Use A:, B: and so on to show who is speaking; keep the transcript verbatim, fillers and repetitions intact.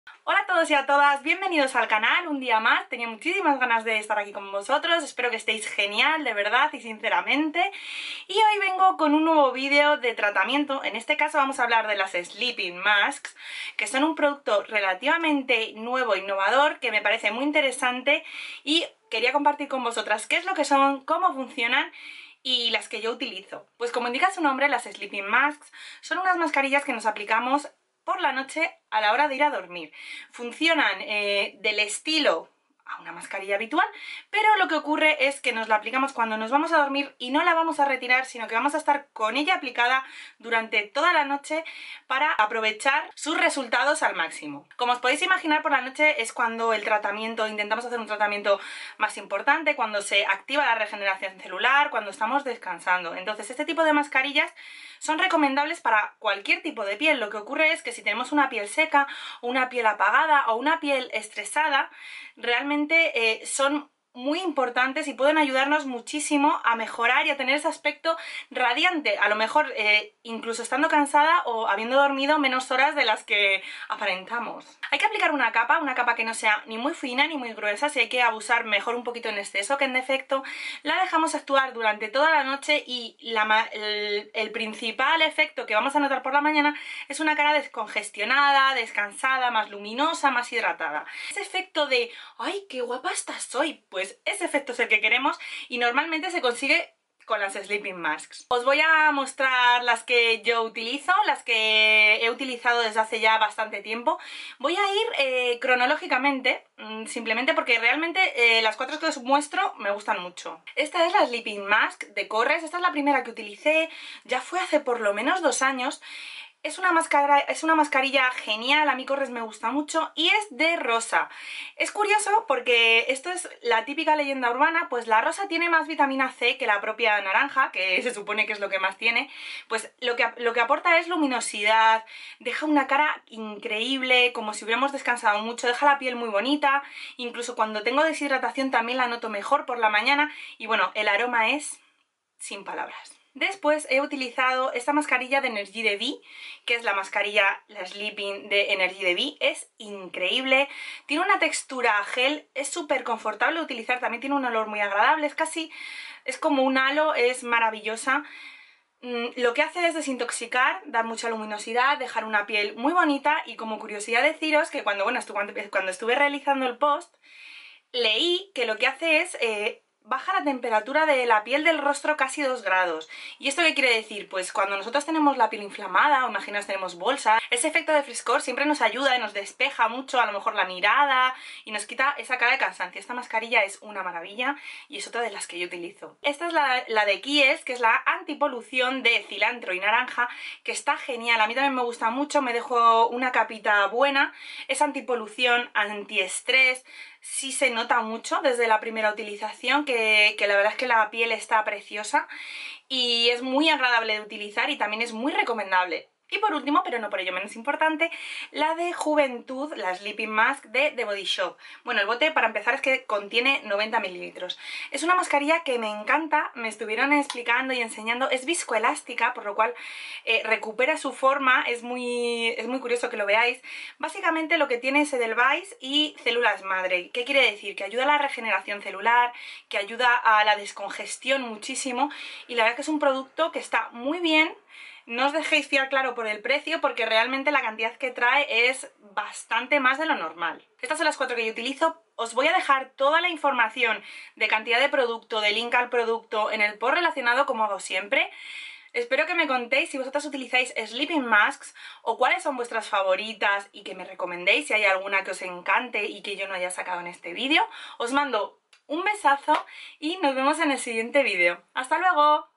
A: Hola a todos y a todas, bienvenidos al canal un día más. Tenía muchísimas ganas de estar aquí con vosotros, espero que estéis genial, de verdad y sinceramente. Y hoy vengo con un nuevo vídeo de tratamiento. En este caso vamos a hablar de las Sleeping Masks, que son un producto relativamente nuevo e innovador que me parece muy interesante y quería compartir con vosotras qué es lo que son, cómo funcionan y las que yo utilizo. Pues como indica su nombre, las Sleeping Masks son unas mascarillas que nos aplicamos por la noche a la hora de ir a dormir. Funcionan eh, del estilo a una mascarilla habitual, pero lo que ocurre es que nos la aplicamos cuando nos vamos a dormir y no la vamos a retirar, sino que vamos a estar con ella aplicada durante toda la noche para aprovechar sus resultados al máximo. Como os podéis imaginar, por la noche es cuando el tratamiento, intentamos hacer un tratamiento más importante, cuando se activa la regeneración celular, cuando estamos descansando. Entonces este tipo de mascarillas son recomendables para cualquier tipo de piel. Lo que ocurre es que si tenemos una piel seca, o una piel apagada o una piel estresada, realmente eh, son muy importantes y pueden ayudarnos muchísimo a mejorar y a tener ese aspecto radiante, a lo mejor eh, incluso estando cansada o habiendo dormido menos horas de las que aparentamos. Hay que aplicar una capa, una capa que no sea ni muy fina ni muy gruesa, si hay que abusar mejor un poquito en exceso que en defecto. La dejamos actuar durante toda la noche y la, el, el principal efecto que vamos a notar por la mañana es una cara descongestionada, descansada, más luminosa, más hidratada. Ese efecto de ¡ay, qué guapa estás hoy! Pues Pues ese efecto es el que queremos y normalmente se consigue con las Sleeping Masks. Os voy a mostrar las que yo utilizo, las que he utilizado desde hace ya bastante tiempo. Voy a ir eh, cronológicamente, simplemente porque realmente eh, las cuatro que os muestro me gustan mucho. Esta es la Sleeping Mask de Corres, esta es la primera que utilicé, ya fue hace por lo menos dos años. Es una, mascara, es una mascarilla genial, a mí Corres me gusta mucho y es de rosa. Es curioso porque esto es la típica leyenda urbana, pues la rosa tiene más vitamina C que la propia naranja, que se supone que es lo que más tiene. Pues lo que, lo que aporta es luminosidad, deja una cara increíble, como si hubiéramos descansado mucho, deja la piel muy bonita, incluso cuando tengo deshidratación también la noto mejor por la mañana y bueno, el aroma es sin palabras. Después he utilizado esta mascarilla de Energy de V, que es la mascarilla, la Sleeping de Energy de V. Es increíble, tiene una textura gel, es súper confortable de utilizar, también tiene un olor muy agradable, es casi, es como un halo, es maravillosa. Lo que hace es desintoxicar, dar mucha luminosidad, dejar una piel muy bonita y como curiosidad deciros que cuando, bueno, estuve, cuando estuve realizando el post, leí que lo que hace es eh, baja la temperatura de la piel del rostro casi dos grados. ¿Y esto qué quiere decir? Pues cuando nosotros tenemos la piel inflamada o imaginaos tenemos bolsa, ese efecto de frescor siempre nos ayuda y nos despeja mucho a lo mejor la mirada y nos quita esa cara de cansancio. Esta mascarilla es una maravilla y es otra de las que yo utilizo. Esta es la, la de Kies, que es la antipolución de cilantro y naranja, que está genial. A mí también me gusta mucho, me dejo una capita buena. Es antipolución, antiestrés. Sí se nota mucho desde la primera utilización que, que la verdad es que la piel está preciosa y es muy agradable de utilizar y también es muy recomendable. Y por último, pero no por ello menos importante, la de Juventud, la Sleeping Mask de The Body Shop. Bueno, el bote para empezar es que contiene noventa mililitros. Es una mascarilla que me encanta, me estuvieron explicando y enseñando, es viscoelástica, por lo cual eh, recupera su forma, es muy, es muy curioso que lo veáis. Básicamente lo que tiene es Edelweiss y células madre. ¿Qué quiere decir? Que ayuda a la regeneración celular, que ayuda a la descongestión muchísimo y la verdad que es un producto que está muy bien. No os dejéis fiar, claro, por el precio porque realmente la cantidad que trae es bastante más de lo normal. Estas son las cuatro que yo utilizo. Os voy a dejar toda la información de cantidad de producto, de link al producto en el post relacionado como hago siempre. Espero que me contéis si vosotras utilizáis Sleeping Masks o cuáles son vuestras favoritas y que me recomendéis si hay alguna que os encante y que yo no haya sacado en este vídeo. Os mando un besazo y nos vemos en el siguiente vídeo. ¡Hasta luego!